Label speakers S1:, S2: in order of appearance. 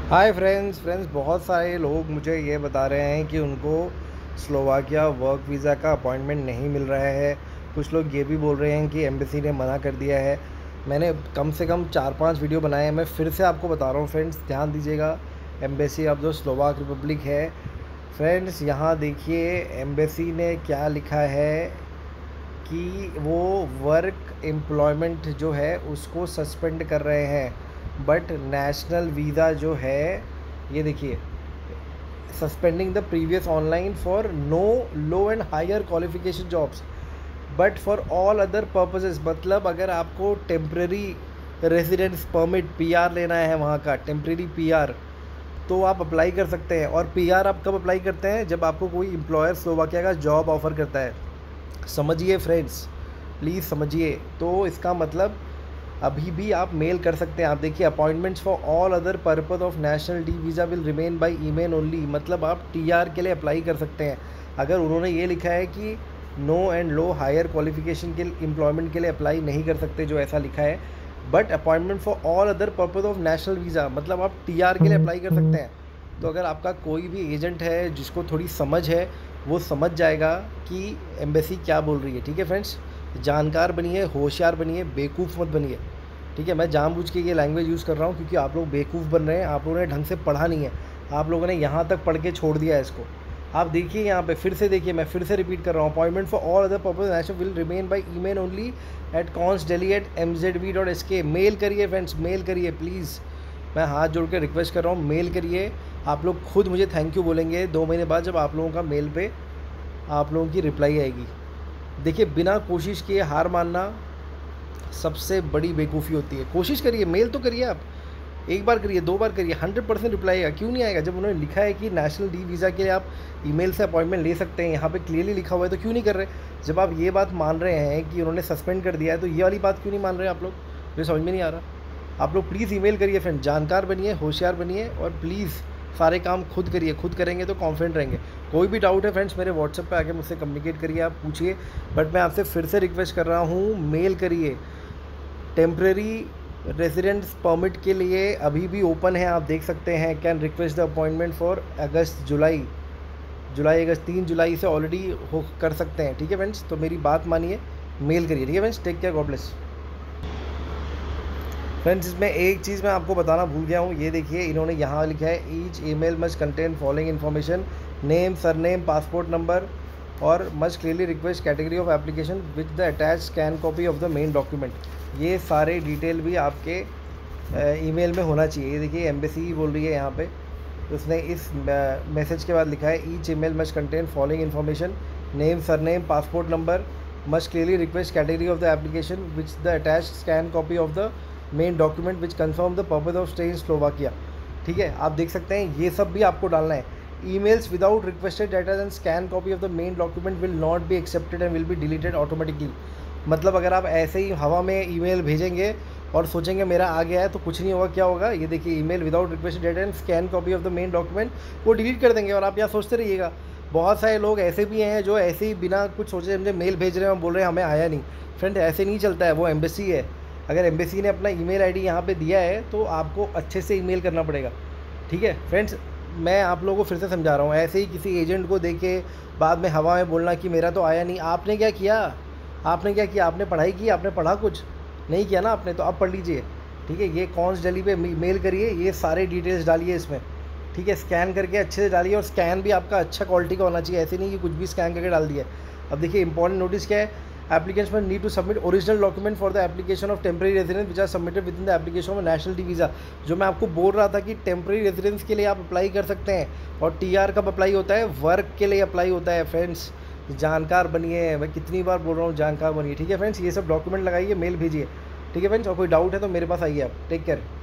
S1: Hi friends बहुत सारे लोग मुझे ये बता रहे हैं कि उनको स्लोवाकिया वर्क वीज़ा का अपॉइंटमेंट नहीं मिल रहा है। कुछ लोग ये भी बोल रहे हैं कि एम्बेसी ने मना कर दिया है। मैंने कम से कम 4-5 वीडियो बनाए हैं। मैं फिर से आपको बता रहा हूँ फ्रेंड्स, ध्यान दीजिएगा। एम्बेसी ऑफ जो स्लोवाक रिपब्लिक है फ्रेंड्स, यहाँ देखिए एम्बेसी ने क्या लिखा है कि वो वर्क एम्प्लॉयमेंट जो है उसको सस्पेंड कर रहे हैं, बट नेशनल वीज़ा जो है, ये देखिए, suspending the previous online for no low and higher qualification jobs but for all other purposes. मतलब अगर आपको टेम्प्रेरी रेजिडेंस परमिट पीआर लेना है, वहाँ का टेम्प्रेरी पीआर, तो आप अप्लाई कर सकते हैं। और पीआर आप कब अप्लाई करते हैं? जब आपको कोई एम्प्लॉयर स्लोवाकिया का जॉब ऑफ़र करता है। समझिए फ्रेंड्स, प्लीज़ समझिए। तो इसका मतलब अभी भी आप मेल कर सकते हैं। आप देखिए, appointments for all other purpose of national D visa will remain by email only. मतलब आप टीआर के लिए अप्लाई कर सकते हैं। अगर उन्होंने ये लिखा है कि no and low higher qualification के एम्प्लॉयमेंट के लिए अप्लाई नहीं कर सकते, जो ऐसा लिखा है, but appointment for all other purpose of national visa, मतलब आप टीआर के लिए अप्लाई कर सकते हैं। तो अगर आपका कोई भी एजेंट है जिसको थोड़ी समझ है, वो समझ जाएगा कि एम्बेसी क्या बोल रही है। ठीक है फ्रेंड्स, जानकार बनिए, होशियार बनिए, बेवकूफ़ मत बनिए। ठीक है, मैं जानबूझ के ये लैंग्वेज यूज़ कर रहा हूँ क्योंकि आप लोग बेवकूफ़ बन रहे हैं। आप लोगों ने ढंग से पढ़ा नहीं है, आप लोगों ने यहाँ तक पढ़ के छोड़ दिया है इसको। आप देखिए यहाँ पे फिर से देखिए, मैं फिर से रिपीट कर रहा हूँ, appointment for all other purpose national will remain by email only at cons@mzv.sk। Mail करिए फ्रेंड्स, मेल करिए प्लीज़। मैं हाथ जोड़ के रिक्वेस्ट कर रहा हूँ, मेल करिए। आप लोग खुद मुझे थैंक यू बोलेंगे 2 महीने बाद, जब आप लोगों का मेल पे आप लोगों की रिप्लाई आएगी। देखिए, बिना कोशिश किए हार मानना सबसे बड़ी बेवकूफ़ी होती है। कोशिश करिए, मेल तो करिए। आप एक बार करिए, 2 बार करिए, 100% रिप्लाई आएगा। क्यों नहीं आएगा? जब उन्होंने लिखा है कि नेशनल डी वीज़ा के लिए आप ईमेल से अपॉइंटमेंट ले सकते हैं, यहाँ पे क्लियरली लिखा हुआ है, तो क्यों नहीं कर रहे? जब आप ये बात मान रहे हैं कि उन्होंने सस्पेंड कर दिया है, तो ये वाली बात क्यों नहीं मान रहे आप लोग? मुझे समझ में नहीं आ रहा। आप लोग प्लीज़ ईमेल करिए फ्रेंड, जानकार बनिए, होशियार बनिए, और प्लीज़ सारे काम खुद करिए। खुद करेंगे तो कॉन्फिडेंट रहेंगे। कोई भी डाउट है फ्रेंड्स, मेरे व्हाट्सएप पे आके मुझसे कम्युनिकेट करिए, आप पूछिए। बट मैं आपसे फिर से रिक्वेस्ट कर रहा हूँ, मेल करिए। टेम्प्रेरी रेजिडेंस परमिट के लिए अभी भी ओपन है, आप देख सकते हैं। Can request the appointment for August जुलाई अगस्त 3 जुलाई से ऑलरेडी हो कर सकते हैं। ठीक है फ्रेंड्स, तो मेरी बात मानिए, मेल करिए। ठीक है friends, take care, God bless. Friends, इसमें एक चीज़ मैं आपको बताना भूल गया हूँ। ये देखिए, इन्होंने यहाँ लिखा है each email must contain following information, name, surname, passport number, और must clearly request category of application with the attach scan copy of the main document. ये सारे डिटेल भी आपके ईमेल में होना चाहिए। ये देखिए, एम्बेसी बोल रही है यहाँ पे, उसने इस मैसेज के बाद लिखा है each email must contain following information, name, surname, passport number, must clearly request category of the application which the attach scan copy of the main document which confirm the purpose of stay in Slovakia. ठीक है, आप देख सकते हैं, ये सब भी आपको डालना है। Emails without requested data and scan copy of the main document will not be accepted and will be deleted automatically. मतलब अगर आप ऐसे ही हवा में ईमेल भेजेंगे और सोचेंगे मेरा आ गया है, तो कुछ नहीं होगा। क्या होगा? ये देखिए, email without requested data and scan copy of the main document, वो डिलीट कर देंगे। और आप यहाँ सोचते रहिएगा, बहुत सारे लोग ऐसे भी हैं जो ऐसे ही बिना कुछ सोचे समझे मेल भेज रहे हैं और बोल रहे हैं हमें आया नहीं। फ्रेंड, ऐसे नहीं चलता है, वो एम्बेसी है। अगर एम्बेसी ने अपना ईमेल आईडी यहाँ पे दिया है, तो आपको अच्छे से ईमेल करना पड़ेगा। ठीक है फ्रेंड्स, मैं आप लोगों को फिर से समझा रहा हूँ, ऐसे ही किसी एजेंट को देके बाद में हवा में बोलना कि मेरा तो आया नहीं। आपने क्या किया? आपने पढ़ाई की? आपने पढ़ा कुछ नहीं किया ना आपने, तो आप पढ़ लीजिए। ठीक है, ये कॉन्स डेली पे मेल करिए, ये सारे डिटेल्स डालिए इसमें। ठीक है, स्कैन करके अच्छे से डालिए, और स्कैन भी आपका अच्छा क्वालिटी का होना चाहिए। ऐसे नहीं कि कुछ भी स्कैन करके डाल दिया। अब देखिए, इंपॉर्टेंट नोटिस क्या है, applicants must need to submit original document for the application of temporary residence which are submitted with in the application of national D visa. जो मैं आपको बोल रहा था कि टेम्प्रेरी रेजिडेंस के लिए आप अप्लाई कर सकते हैं, और टीआर कब अप्लाई होता है? वर्क के लिए अप्लाई होता है। फ्रेंड्स, जानकार बनिए, मैं कितनी बार बोल रहा हूँ, जानकार बनिए। ठीक है फ्रेंड्स, ये सब डॉक्यूमेंट लगाइए, मेल भेजिए। ठीक है फ्रेंड्स, और कोई डाउट है तो मेरे पास आइए आप। Take care.